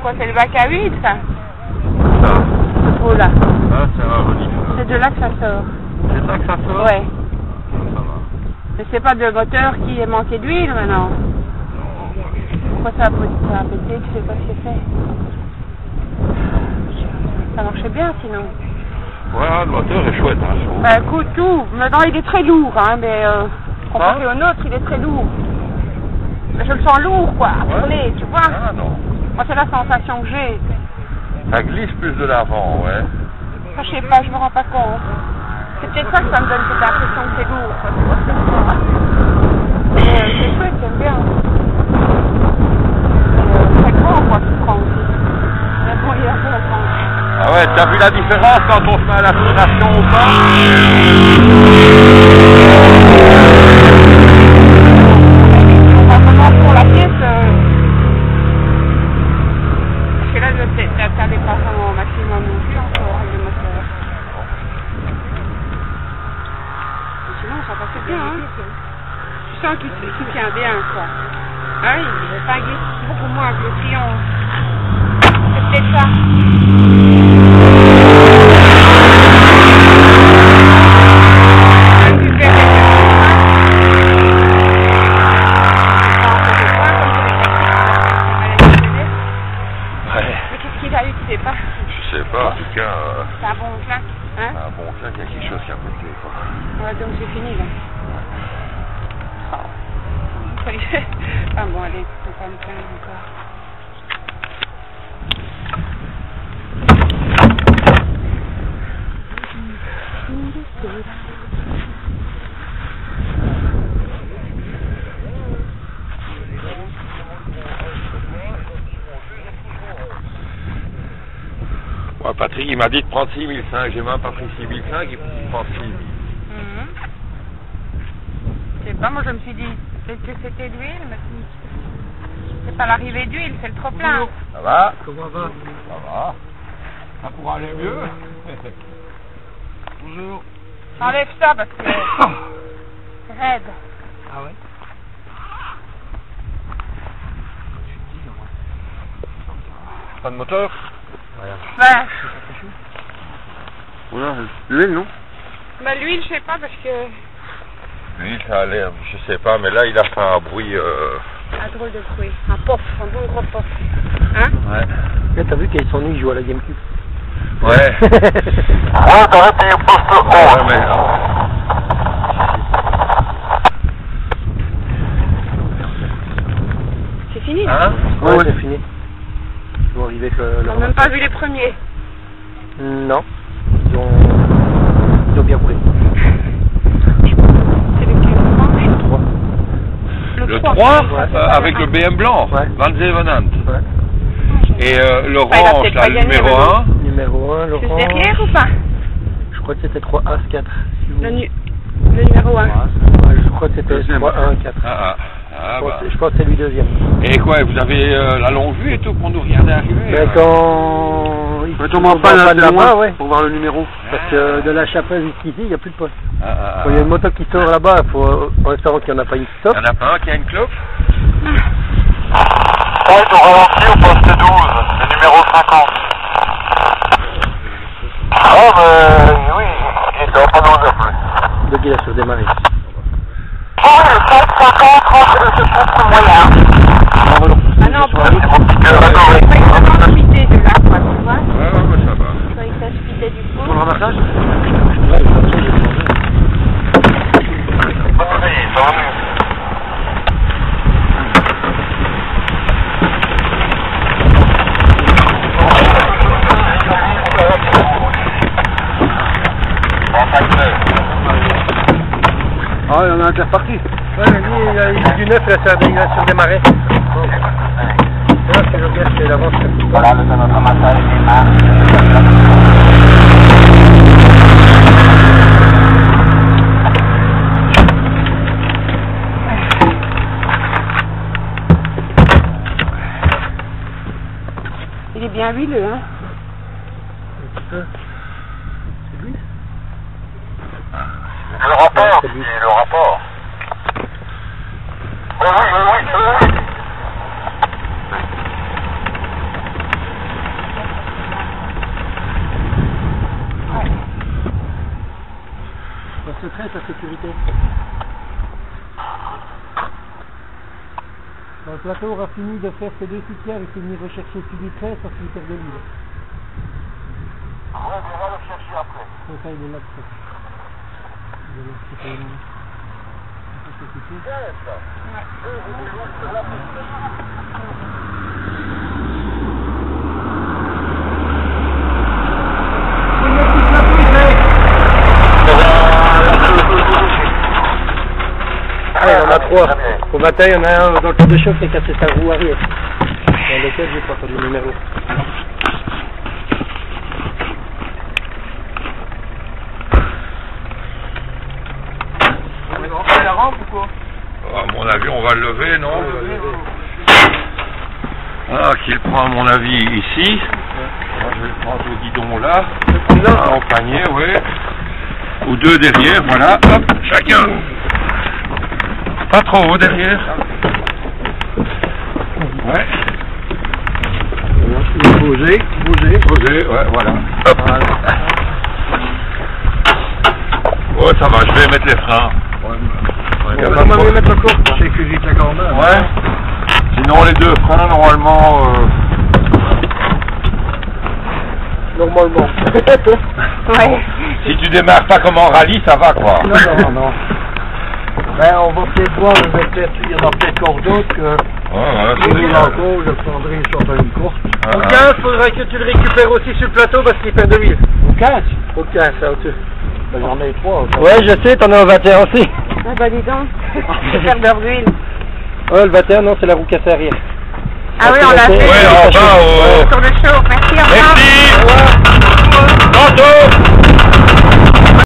quoi? C'est le bac à huile, ça? Ça. Ce pot-là. Ah, c'est un relief. C'est de là que ça sort. C'est ça que ça sort? Ouais. Ça va. Mais c'est pas de moteur qui est manqué d'huile maintenant. Pourquoi ça a pété? Tu sais pas ce que c'est. Ça marchait bien sinon. Ouais, le moteur est chouette, hein, je trouve. Bah écoute, tout. Maintenant il est très lourd, hein, mais comparé au nôtre, il est très lourd. Mais je le sens lourd, quoi, à tourner, tu vois. Ah non. Moi, c'est la sensation que j'ai. Ça glisse plus de l'avant, ouais. Ça, je sais pas, je me rends pas compte. C'est peut-être ça que ça me donne cette impression que c'est lourd, quoi. Tu vois ce que je veux dire. Mais c'est chouette, j'aime bien. C'est grand, quoi, tu prends aussi. Mais bon, il est un peu à prendre. Ah ouais, t'as vu la différence quand on se met à l'aspiration ou pas? On va vraiment pour la pièce. Parce que là, t'as des passements au maximum non plus encore avec le moteur. Mais sinon, ça passe bien, hein. Tu sens qu'il tient bien, quoi. Ah oui, ça glisse beaucoup moins que le Triomphe. C'est peut-être ça. Je sais pas, en tout cas... c'est un bon claque, hein? C'est un bon claque, il y a quelque chose qui a pété, quoi. Ouais, donc c'est fini, là. Oh. Ah bon, allez, faut pas me plaindre encore. Ouais, Patrick, il m'a dit de prendre 6005. J'ai même pas pris 6005, il prend 6000. Je sais pas, moi je me suis dit peut-être que c'était l'huile, mais c'est pas l'arrivée d'huile, c'est le trop-plein. Ça va? Comment va? Ça va. Ça pourra aller mieux. Bonjour. Enlève ça parce que c'est raide. Ah ouais? Pas de moteur? Ben, Voilà, l'huile, non? ben l'huile, je sais pas parce que... L'huile, ça a l'air, je sais pas, mais là, il a fait un bruit... Un drôle de bruit, un pof, un bon gros pof. Hein? Ouais. Là, t'as vu qu'il s'ennuie, il joue à la GameCube. Ouais. Ouais, t'aurais payé poste haut. Ouais, mais... C'est fini là? Hein? Ouais, c'est fini. Ils vont arriver avec le... On n'a même pas vu les premiers. Non. Ils ont bien roulé. C'est lequel? Le 3. Le 3, 3, ouais. avec le BM blanc, Ouais. Van Zevenant. Ouais. Et l'orange, il a peut-être là, pas le gagné, numéro mais 1. Numéro 1, C'est Laurent. derrière ou pas? Je crois que c'était 3 As 4. Le numéro 1. Ouais, je crois que c'était Deuxième. 3 1 4. Je pense que c'est lui deuxième. Et quoi, vous avez la longue vue et tout pour nous regarder arriver? Mais quand... Il faut en pas de là-bas, ouais. pour voir le numéro. Parce que de la chapelle jusqu'ici, il n'y a plus de poste. Ah. Quand il y a une moto qui sort là-bas, il faut, en espérant qu'il n'y en a pas une qui Il sort. y en a pas un qui a une clope? Ouais, ils ont ralenti au poste 12, le numéro 50. Ah, mais oui, il doit pas nous appeler. Donc il a surdémarré. Oui, le 450, c'est le moyen. Ah non, pour pas exactement speeder de là, quoi, tu vois. Ouais, mais ça va. Quand il t'a speedé du coup. Pour le ramassage? Oui, ça va mieux. Ah, il y en a un qui est reparti. Ouais, mais lui, il a eu du neuf, il a surdémarré. C'est là que je regarde, c'est l'avance. Voilà, le notre ramassage démarre. Il est bien huileux, hein. Un petit peu. C'est lui? Le rapport, c'est le rapport. Oui. Quand le plateau aura fini de faire ses 2 soutiens, il faut venir rechercher Philippe 13 parce qu'il perd de l'huile. Ouais, mais on va le chercher après. Ça, il est là, ça. Il est là, c'est pas énorme. C'est compliqué. Bien, ça. Ah, il y en a 3. Au matin, il y en a un dans le cas de choc qui a cassé sa roue arrière. Dans lequel j'ai pas entendu le numéro. On fait la rampe ou quoi? À mon avis, on va le lever, non? Ah, qui le prend à mon avis ici. Moi, je vais le prendre au guidon là. Ah, au panier, oui. Ou 2 derrière, voilà. Hop, chacun. Pas trop haut derrière. Ouais. Bouger. Posé, ouais, voilà. Hop. Ouais, ça va, je vais mettre les freins. On va quand même mettre le cours pour sécuriser la grande main. Ouais. Sinon, les 2 freins, normalement... Normalement. Ouais. Si tu démarres pas comme en rallye, ça va, quoi. Non. Ben, on va peut-être voir, il y en a peut-être encore d'autres que... Ouais, Si il y en a encore, je prendrai une sorte de course. Ah, Au 15, il faudra que tu le récupères aussi sur le plateau parce qu'il perd de l'huile. Au 15? Au 15, ça, au-dessus. Ben, j'en ai 3. Ouais, je sais, t'en as un 21 aussi. Ah bah dis donc, c'est faire d'huile. Ouais, le 21, non, c'est la roue cassée arrière. Ah oui, on l'a fait. Ouais, en bas, Sur le show. Merci, au revoir. Merci. Tantôt.